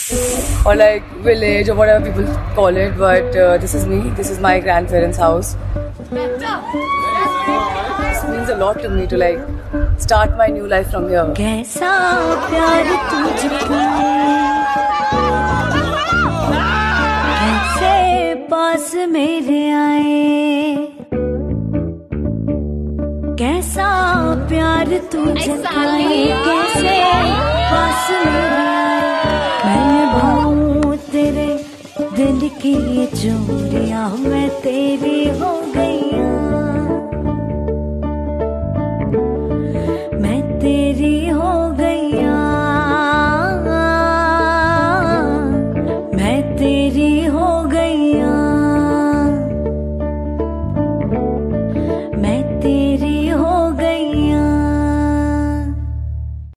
or like village or whatever people call it, but this is me. This is my grandparents' house. This means a lot to me to like start my new life from here. कैसा प्यार तुझको कैसे पास मेरे आए कैसा प्यार तुझको कैसे पास मेरे आए मैं निभाऊं तेरे दिल की ये चोरियां मैं तेरी हो गई